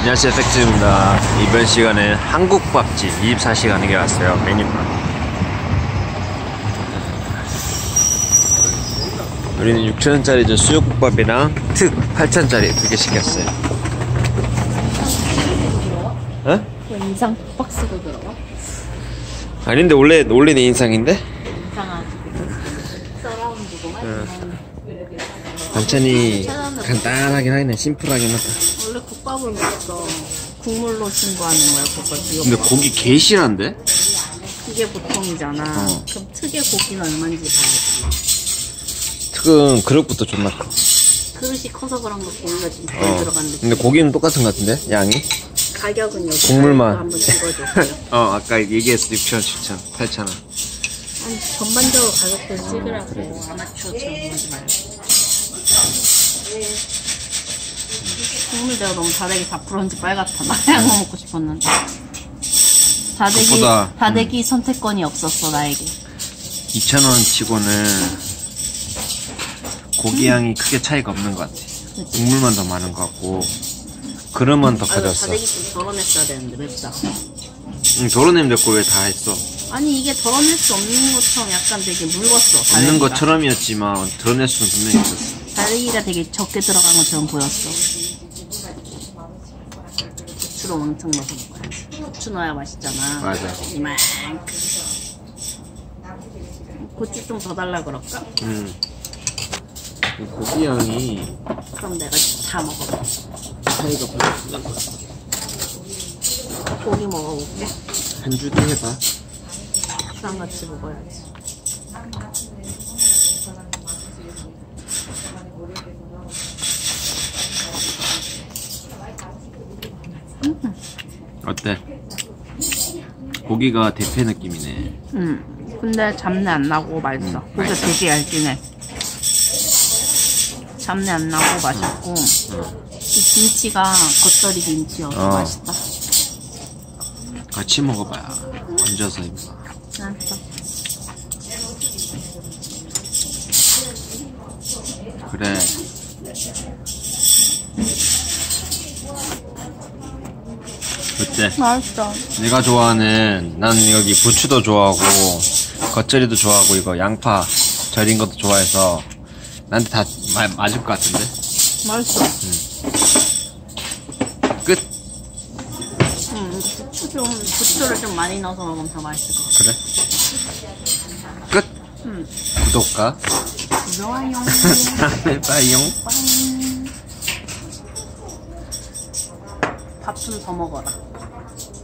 안녕하세요, 팩트입니다. 이번 시간에 한국밥집 24시간 이게 왔어요. 메뉴판. 우리는 6,000원짜리 수육국밥이랑 특 8,000원짜리 2개 시켰어요. 어? 왜 인상 박스로 들어가? 아닌데 원래 내 인상인데? 인상하지. 서라운드구만. 반찬이 간단하긴 하네. 심플하긴 하다. 원래 국밥을 먹어. 국물로 신고하는 거야, 국밥. 근데 고기 개 실한데? 이게 보통이잖아. 그럼 특의 고기는 얼마인지 봐야지. 특은 그릇부터 존나 커. 그릇이 커서 그런 거 고기가 좀 덜 들어간데. 근데 고기는 똑같은 것 같은데? 양이? 가격은 여기 국물만. 한번 찍어줬어요. 아까 얘기했어. 6,000원, 7,000원, 8,000원. 아니, 전반적으로 가격대를 찍으라고. 아마추어처럼 하지 말고. 국물 내가 너무 다대기 4%인지 빨갛다. 나 하얀 거 먹고 싶었는데. 다대기 선택권이 없었어, 나에게. 2,000원 치고는 고기 양이 크게 차이가 없는 것 같아. 국물만 더 많은 것 같고 그릇만 더 커졌어. 다대기 좀 덜어냈어야 되는데 맵다. 덜어내면 됐고 왜 다 했어? 아니 이게 덜어낼 수 없는 것처럼 약간 되게 묽었어. 없는 다대기가. 것처럼이었지만 덜어낼 수는 분명히 있었어. 다대기가 되게 적게 들어간 것처럼 보였어. 고추로 왕창 넣어서 먹어야지. 고추 넣어야 맛있잖아. 맞아. 이만큼. 고추 좀 더 달라 그럴까? 이 고기 양이 그럼 내가 다 먹어봐. 차이가 별로 없는 것 같아. 고기 먹어볼게. 한 주기 해봐. 밥이랑 같이 먹어야지. 어때? 고기가 대패 느낌이네. 근데 잡내 안 나고 맛있어. 고기가 되게 얇긴 잡내 안 나고 맛있고 이 김치가 겉절이 김치여서 맛있다. 같이 먹어봐야 얹어서 입어. 알았어. 그래. 어때? 맛있어. 내가 좋아하는, 난 여기 부추도 좋아하고 겉절이도 좋아하고 이거 양파 절인 것도 좋아해서 나한테 다 맞을 것 같은데? 맛있어. 끝! 부추를 좀 많이 넣어서 먹으면 더 맛있을 것 같아. 그래? 끝! 구독과 좋아요. 다음에 봐요. 밥 좀 더 먹어라.